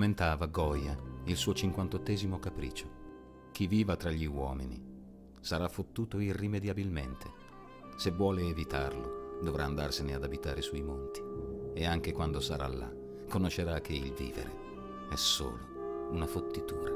lamentava Goya il suo 58° capriccio. Chi viva tra gli uomini sarà fottuto irrimediabilmente. Se vuole evitarlo, dovrà andarsene ad abitare sui monti. E anche quando sarà là, conoscerà che il vivere è solo una fottitura.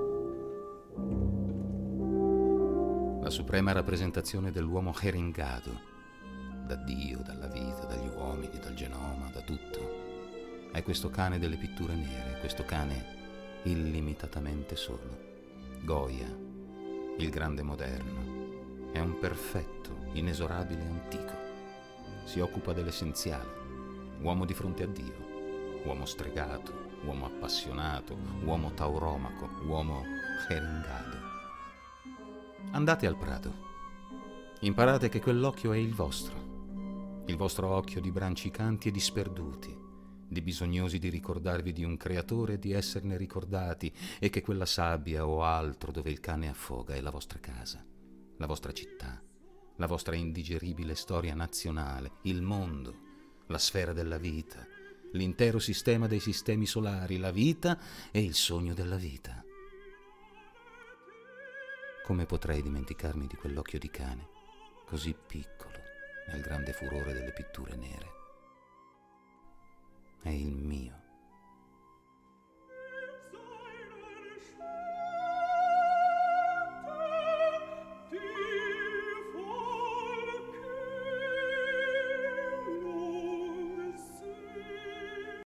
La suprema rappresentazione dell'uomo heringado, da Dio, dalla vita, dagli uomini, dal genoma, da tutto, è questo cane delle pitture nere, questo cane illimitatamente solo. Goya, il grande moderno, è un perfetto, inesorabile antico. Si occupa dell'essenziale, uomo di fronte a Dio, uomo stregato, uomo appassionato, uomo tauromaco, uomo heringado. Andate al prato, imparate che quell'occhio è il vostro occhio di brancicanti e di sperduti, di bisognosi di ricordarvi di un creatore e di esserne ricordati, e che quella sabbia o altro dove il cane affoga è la vostra casa, la vostra città, la vostra indigeribile storia nazionale, il mondo, la sfera della vita, l'intero sistema dei sistemi solari, la vita e il sogno della vita. Come potrei dimenticarmi di quell'occhio di cane, così piccolo nel grande furore delle pitture nere? È il mio.